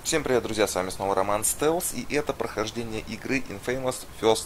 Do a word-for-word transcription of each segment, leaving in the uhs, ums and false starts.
Всем привет, друзья, с вами снова Роман Стелс, и это прохождение игры Infamous First...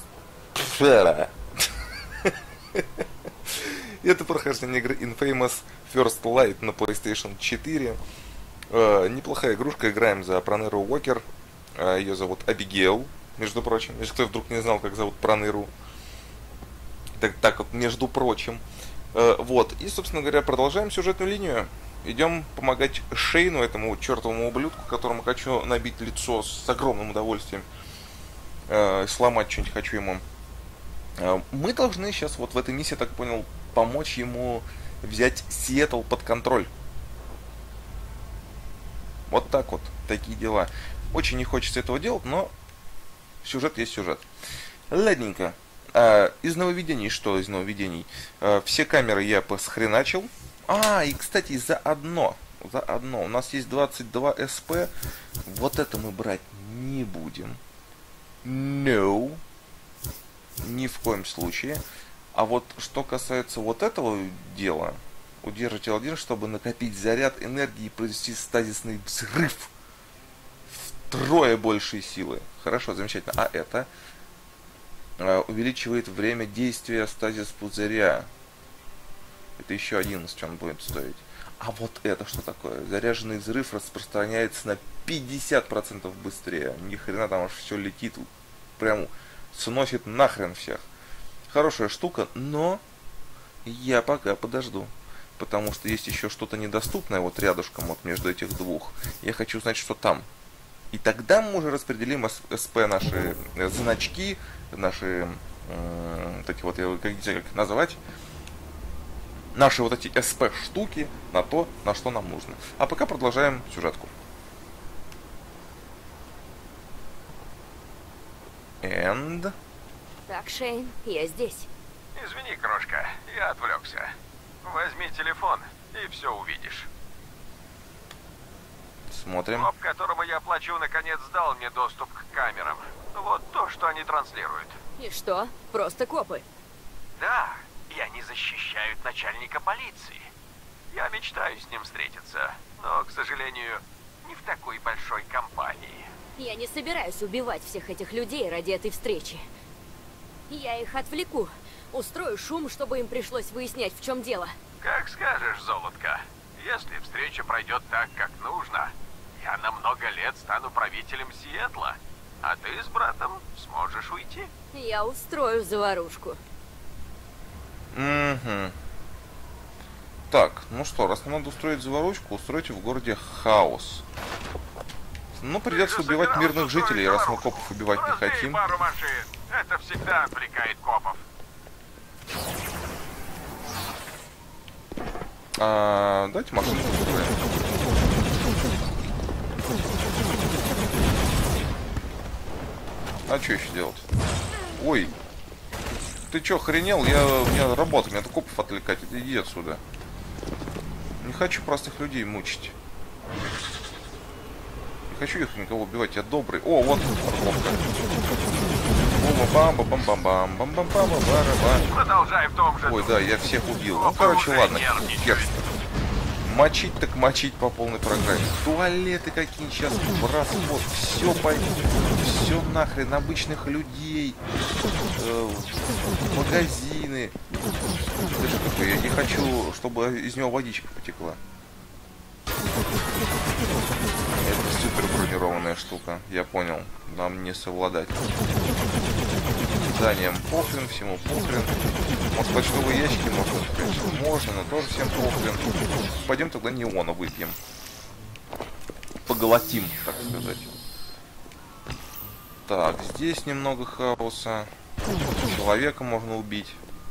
Это прохождение игры Infamous First Light на PlayStation четыре. Э, неплохая игрушка, играем за Проныру Уокер. Э, ее зовут Абигейл, между прочим, если кто вдруг не знал, как зовут Проныру. Так, так вот, между прочим. Э, вот, и, собственно говоря, продолжаем сюжетную линию. Идем помогать Шейну, этому чертовому ублюдку, которому хочу набить лицо с огромным удовольствием. Э, сломать что-нибудь хочу ему. Э, мы должны сейчас вот в этой миссии, так понял, помочь ему взять Сиэтл под контроль. Вот так вот, такие дела. Очень не хочется этого делать, но сюжет есть сюжет. Ладненько. Э, из нововведений, что из нововведений? Э, все камеры я посхреначил. А, и, кстати, заодно, заодно, у нас есть двадцать два эс пэ, вот это мы брать не будем. No. Ни в коем случае. А вот что касается вот этого дела, удержите эл один, чтобы накопить заряд энергии и произвести стазисный взрыв. Втрое большей силы. Хорошо, замечательно. А это э, увеличивает время действия стазис пузыря. Это еще одиннадцать он будет стоить. А вот это что такое? Заряженный взрыв распространяется на пятьдесят процентов быстрее. Ни хрена там аж все летит. Прям сносит нахрен всех. Хорошая штука, но я пока подожду. Потому что есть еще что-то недоступное вот рядышком вот между этих двух. Я хочу знать, что там. И тогда мы уже распределим эс пэ, наши значки, наши, э, вот эти вот, я как, как называть, наши вот эти эс пэ штуки на то, на что нам нужно. А пока продолжаем сюжетку. And... Так, Шейн, я здесь. Извини, крошка, я отвлекся. Возьми телефон, и все увидишь. Смотрим. Коп, которому я плачу, наконец дал мне доступ к камерам. Вот то, что они транслируют. И что? Просто копы. Да, и они защищают начальника полиции. Я мечтаю с ним встретиться, но, к сожалению, не в такой большой компании. Я не собираюсь убивать всех этих людей ради этой встречи. Я их отвлеку. Устрою шум, чтобы им пришлось выяснять, в чем дело. Как скажешь, золотко. Если встреча пройдет так, как нужно, я на много лет стану правителем Сиэтла, а ты с братом сможешь уйти. Я устрою заварушку. Угу. Так, ну что, раз нам надо устроить заварушку, устройте в городе хаос. Ну, придется убивать мирных жителей, раз мы копов убивать не хотим. Пару машин. Это всегда отвлекает копов. А, давайте машину устроим. А что еще делать? Ой. Ты чё, охренел? Я, у меня работа, мне надо копов отвлекать. Иди отсюда. Не хочу простых людей мучить. Не хочу их никого убивать, я добрый. О, вот парковка. Продолжай в том же. Ой, да, я всех убил. Ну, короче, ладно, хер. Мочить так мочить по полной программе. Туалеты какие сейчас в расход. Все пойдет. Все нахрен. Обычных людей. Э, магазины. Это что такое? Я не хочу, чтобы из него водичка потекла. Это супер бронированная штука. Я понял. Нам не совладать. Зданием похрен, всему похрен. Может, почтовые ящики можно открыть? Можно, но тоже всем похрен. Пойдем тогда неона выпьем. Поглотим, так сказать. Так, здесь немного хаоса. Человека можно убить.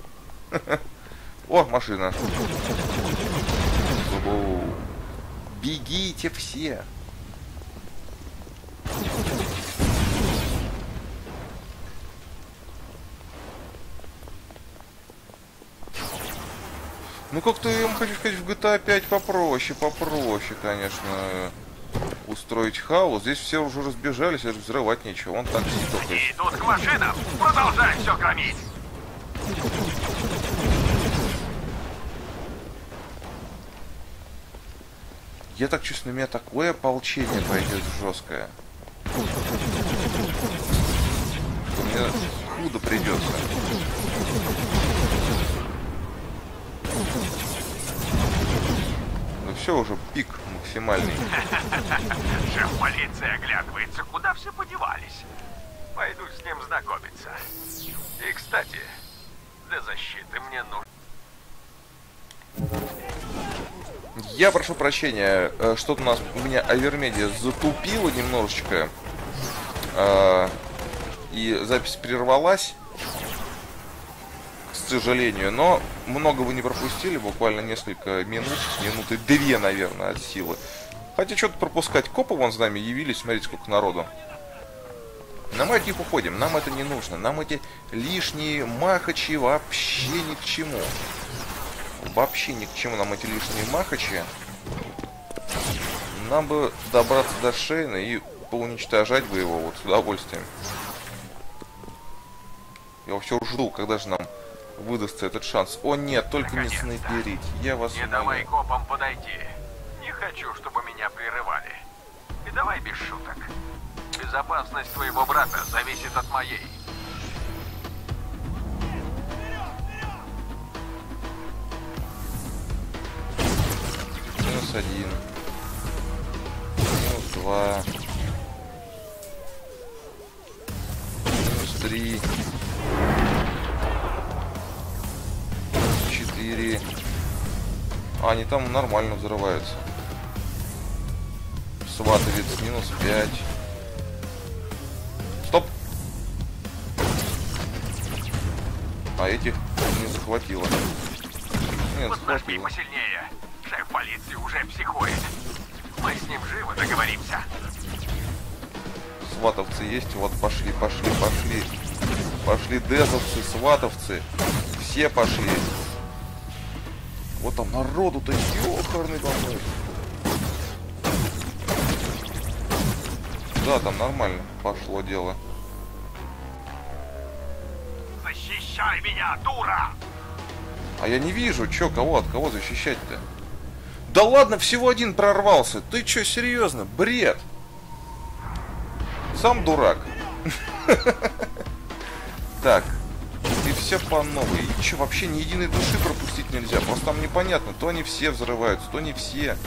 О, машина. Бегите все. Ну как-то я вам хочу сказать, в джи ти эй пять попроще, попроще, конечно, устроить хаос. Здесь все уже разбежались, даже взрывать нечего. Вон так только. И тут к машинам! Продолжай все громить! Я так чувствую, у меня такое ополчение пойдет жесткое. Мне худо придется. Ну все, уже пик максимальный. Шеф полиции оглядывается, куда все подевались. Пойду с ним знакомиться. И, кстати, для защиты мне нужно... Я прошу прощения, что-то у нас у меня Авермедиа затупило немножечко. И запись прервалась, к сожалению, но много вы не пропустили, буквально несколько минут, минуты две, наверное, от силы. Хотя что-то пропускать. Копы вон с нами явились, смотрите, сколько народу. Но мы от них уходим, нам это не нужно. Нам эти лишние махачи вообще ни к чему. Вообще ни к чему нам эти лишние махачи. Нам бы добраться до Шейна и поуничтожать бы его вот с удовольствием. Я все жду, когда же нам выдастся этот шанс. О нет, только не снайперить. Я вас Не давай копам подойти. Не хочу, чтобы меня прерывали. И давай без шуток. Безопасность твоего брата зависит от моей. Минус один. Минус два. Минус три. Четыре. А, они там нормально взрываются. Сватовец минус пять. Стоп! А этих не захватило. Нет, Вот нажми захватило. посильнее. Шеф полиции уже психует. Мы с ним живо договоримся. Сватовцы есть? Вот пошли, пошли, пошли. Пошли дезовцы, сватовцы. Все пошли. Вот там народу-то ёхарный помой. Да, там нормально пошло дело. Защищай меня, дура! А я не вижу, чё, кого, от кого защищать-то? Да ладно, всего один прорвался. Ты чё, серьезно? Бред. Сам дурак. Так. И все по новой. И чё, вообще ни единой души пропустить нельзя? Просто там непонятно. То они все взрываются, то не все.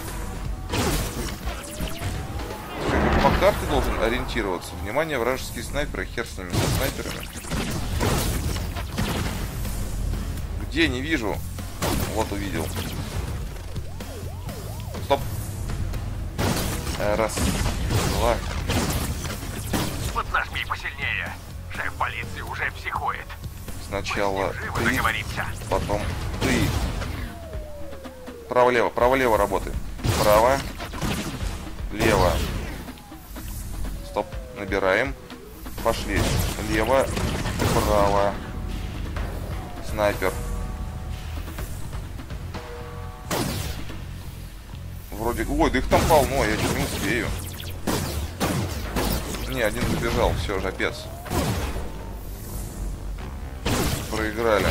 По карте должен ориентироваться. Внимание, вражеские снайперы. Хер с ними, со снайперами. Где? Не вижу. Вот увидел. Стоп. Раз. Два. Вот нажми посильнее. Шеф полиции уже психует. Сначала живо ты, договоримся. потом ты. Право-лево, право-лево работай. Право. Лево. Стоп. Набираем. Пошли. Лево. Право. Снайпер. Вроде... Ой, да их там полно, я чуть не успею. Не, один забежал, все, жопец. Проиграли.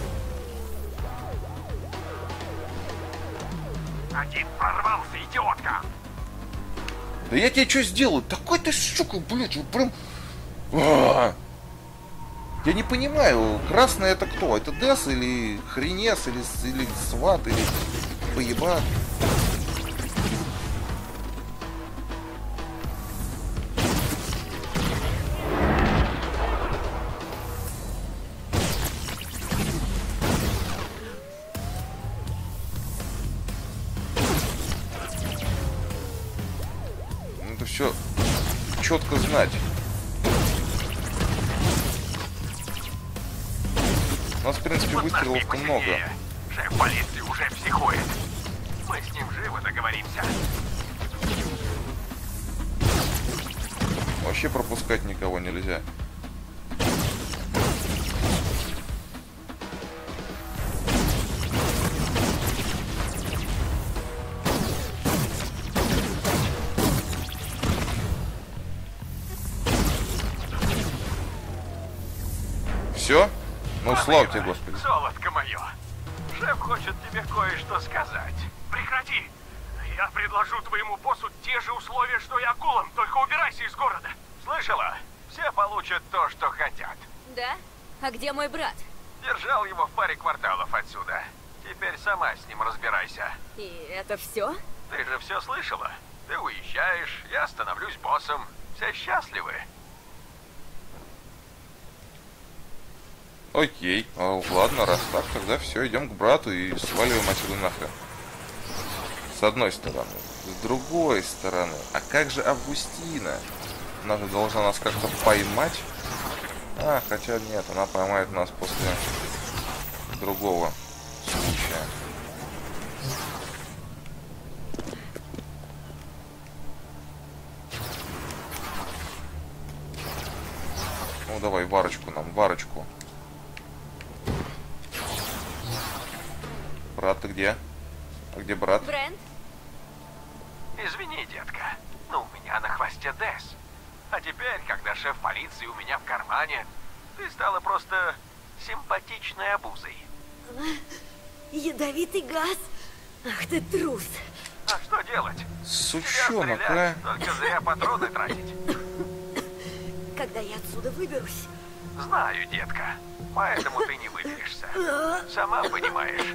Один прорвался, идиотка! Да я тебе что сделаю? Такой ты сука, блядь, вот прям... А-а-а. Я не понимаю, красный это кто? Это Дес или Хренес, или, или Сват, или Поебат? Это все четко знать. У нас, в принципе, Вот нажми выстрелов-то много. посильнее. Шеф полиции уже психует. Мы с ним живо договоримся. Вообще пропускать никого нельзя. Все? Ну, слава тебе, Господи. Золотко мое. Шеф хочет тебе кое-что сказать. Прекрати. Я предложу твоему боссу те же условия, что и акулам, только убирайся из города. Слышала? Все получат то, что хотят. Да? А где мой брат? Держал его в паре кварталов отсюда. Теперь сама с ним разбирайся. И это все? Ты же все слышала? Ты уезжаешь, я становлюсь боссом. Все счастливы. Окей. А, ладно, раз так, тогда все, идем к брату и сваливаем отсюда нахрен. С одной стороны. С другой стороны. А как же Августина? Она же должна нас как-то поймать. А, хотя нет, она поймает нас после другого случая. Ну давай, варочку нам, варочку. Брат, ты где? А где брат? Брент? Извини, детка, но у меня на хвосте Дэс. А теперь, когда шеф полиции у меня в кармане, ты стала просто симпатичной обузой. Ядовитый газ? Ах ты трус. А что делать? Сучонок, а? Стрелять, только зря патроны тратить. Когда я отсюда выберусь? Знаю, детка, поэтому ты не выберешься. Сама понимаешь.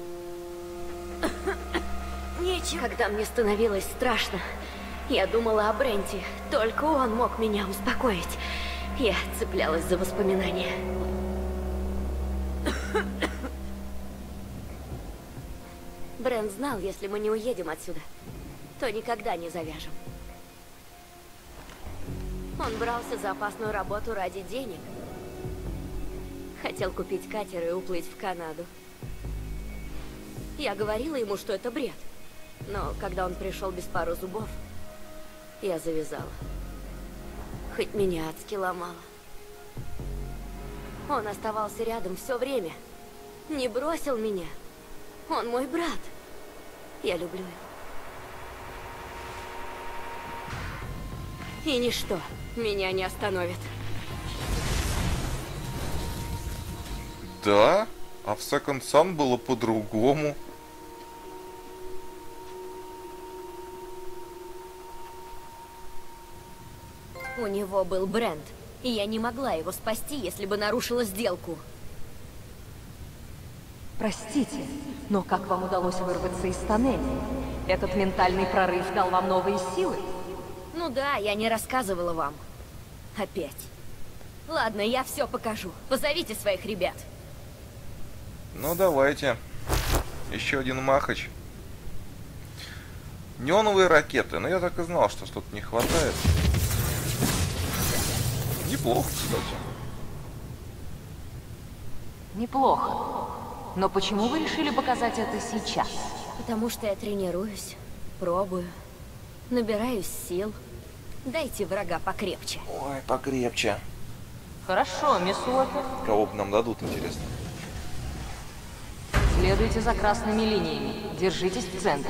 Нечего. Когда мне становилось страшно, я думала о Бренте. Только он мог меня успокоить. Я цеплялась за воспоминания. Брент знал, если мы не уедем отсюда, то никогда не завяжем. Он брался за опасную работу ради денег. Хотел купить катер и уплыть в Канаду. Я говорила ему, что это бред. Но когда он пришел без пары зубов, я завязала. Хоть меня адски ломало. Он оставался рядом все время. Не бросил меня. Он мой брат. Я люблю его. И ничто меня не остановит. Да? А в Second Son было по-другому. У него был Брент, и я не могла его спасти, если бы нарушила сделку. Простите, но как вам удалось вырваться из тоннеля? Этот ментальный прорыв дал вам новые силы? Ну да, я не рассказывала вам. Опять. Ладно, я все покажу. Позовите своих ребят. Ну давайте. Еще один махач. Неоновые ракеты. Но я так и знал, что что-то не хватает. Неплохо, кстати. Неплохо. Но почему вы решили показать это сейчас? Потому что я тренируюсь, пробую, набираюсь сил. Дайте врага покрепче. Ой, покрепче. Хорошо, мисс Уокер. Кого бы нам дадут, интересно. Следуйте за красными линиями. Держитесь в центре.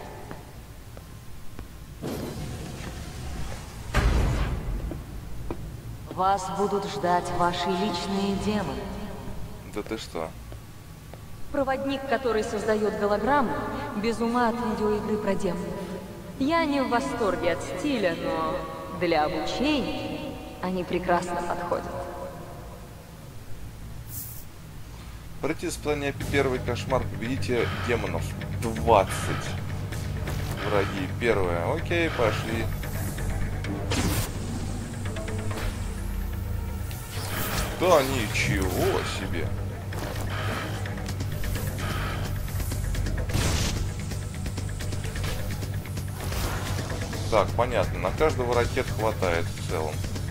Вас будут ждать ваши личные демоны. Да ты что? Проводник, который создает голограммы, без ума от видеоигры про демонов. Я не в восторге от стиля, но для обучения они прекрасно подходят. Пройти испытание первый кошмар, победите демонов. двадцать. Враги. Первое. Окей, пошли. Да ничего себе. Так, понятно. На каждого ракет хватает в целом.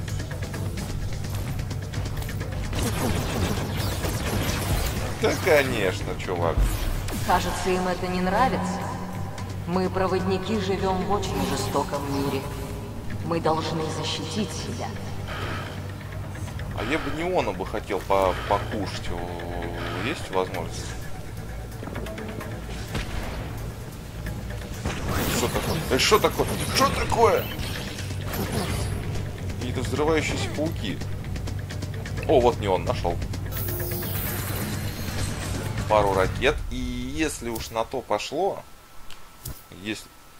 Да, конечно, чувак. Кажется, им это не нравится. Мы, проводники, живем в очень жестоком мире. Мы должны защитить себя. А я бы неона бы хотел по покушать. Есть возможность? Что такое? Э, что такое? Что такое? Какие-то взрывающиеся пауки. О, вот неон нашел. Пару ракет. И если уж на то пошло, если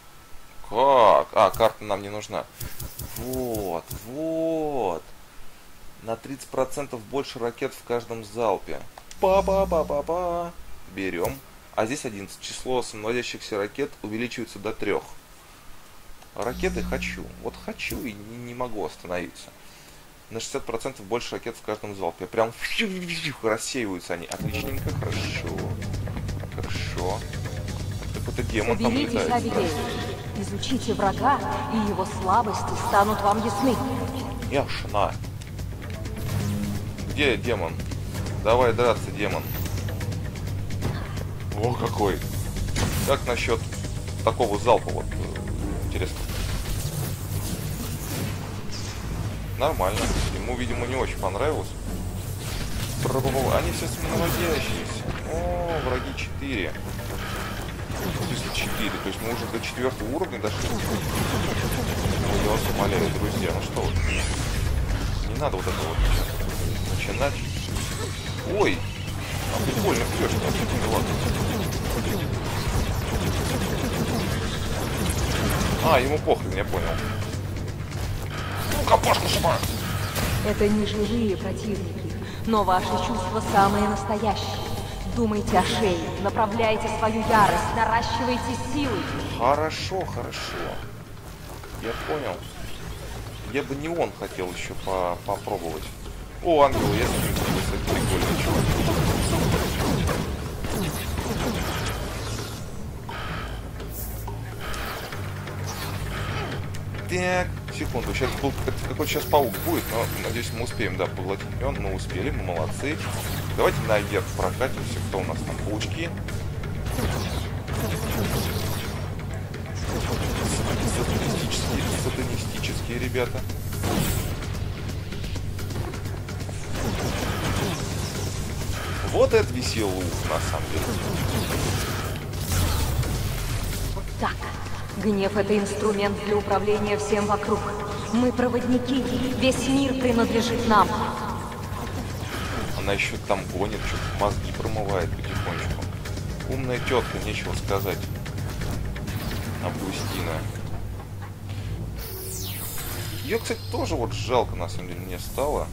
Как? А, карта нам не нужна. Вот, вот. На тридцать процентов больше ракет в каждом залпе. Па-па-па-па-па. Берем. А здесь одиннадцать. Число самонаводящихся ракет увеличивается до трех. Ракеты хочу. Вот хочу и не, не могу остановиться. На шестьдесят процентов больше ракет в каждом залпе. Прям рассеиваются они. Отличненько, хорошо. Хорошо. Какой-то демон там Соберитесь, летает. Абигейл. Изучите врага, и его слабости станут вам ясны. Яшна. Где демон? Давай драться, демон. О, какой. Как насчет такого залпа, вот, интересно. Нормально. Ему, видимо, не очень понравилось. Они все самонаводящиеся. О, враги четыре. В смысле четыре. То есть мы уже до четвертого уровня дошли. Ну, я вас умоляю, друзья. Ну что вот. Не надо вот это вот начинать. Ой. А прикольно пьешь. Ну ладно. А, ему похрен, я понял. Ну, капошку сама. Это не живые противники, но ваши чувства самые настоящие. Думайте о шее, направляйте свою ярость, наращивайте силы. Хорошо, хорошо. Я понял. Я бы не он хотел еще по попробовать. О, ангел, я смотрю, кстати, прикольный чувак. Так, секунду, сейчас был какой-то сейчас паук будет, но надеюсь мы успеем, да, поглотить он, мы успели, мы молодцы. Давайте наверх прокатимся, кто у нас там, паучки. Сатанистические, сатанистические ребята. Вот это веселый лук, на самом деле. Вот так. Гнев — это инструмент для управления всем вокруг. Мы проводники, весь мир принадлежит нам. Она еще там гонит, что-то мозги промывает потихонечку. Умная тетка, нечего сказать. Августина. Ее, кстати, тоже вот жалко, на самом деле, мне стало.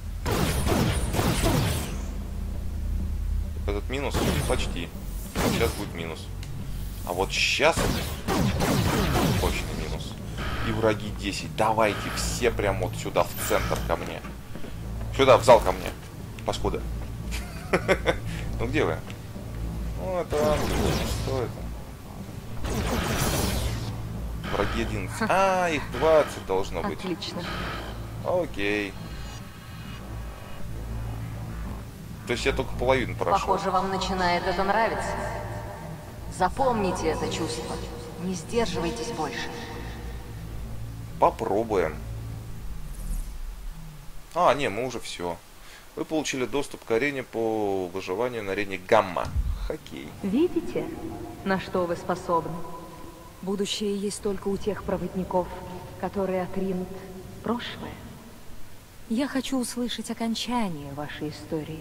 Этот минус почти. Сейчас будет минус. А вот сейчас точно минус. И враги десять. Давайте все прям вот сюда, в центр ко мне. Сюда, в зал ко мне. Паскуда. Ну где вы? Ну это ангел. Что это? Враги одиннадцать. А, их двадцать должно быть. Отлично. Окей. То есть я только половину прошел. Похоже, вам начинает это нравиться. Запомните это чувство. Не сдерживайтесь больше. Попробуем. А, не, мы уже все. Вы получили доступ к арене по выживанию на арене Гамма. Хоккей. Видите, на что вы способны? Будущее есть только у тех проводников, которые отринут прошлое. Я хочу услышать окончание вашей истории.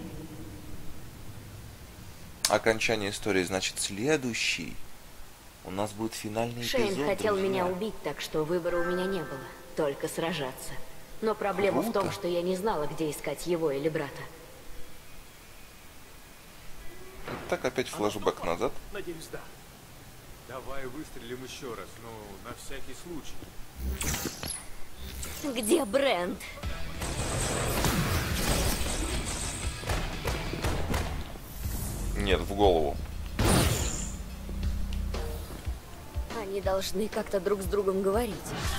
Окончание истории значит следующий. У нас будет финальный Шейн эпизод, хотел друзья. меня убить, так что выбора у меня не было. Только сражаться. Но проблема Круто. в том, что я не знала, где искать его или брата. Так, опять флешбэк назад. Надеюсь, да. Давай выстрелим еще раз, ну, на всякий случай. Где Брент? Нет, в голову. Они должны как-то друг с другом говорить.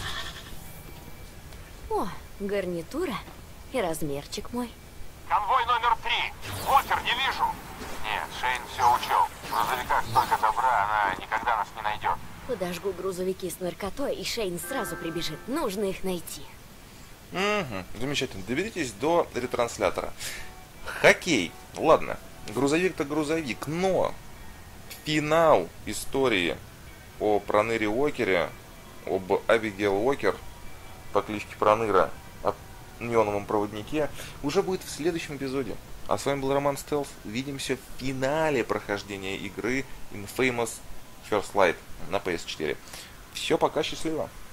О, гарнитура и размерчик мой. Конвой номер три. Уокер, не вижу. Нет, Шейн все учел. В грузовиках столько добра, она никогда нас не найдет. Подожгу грузовики с наркотой, и Шейн сразу прибежит. Нужно их найти. Угу, замечательно. Доберитесь до ретранслятора. Хоккей. Ладно, грузовик-то грузовик, но финал истории о Проныре Уокере, об Абигейл Уокер по кличке Проныра, о неоновом проводнике, уже будет в следующем эпизоде. А с вами был Роман Стелс. Увидимся в финале прохождения игры Infamous First Light на пи эс четыре. Все, пока, счастливо.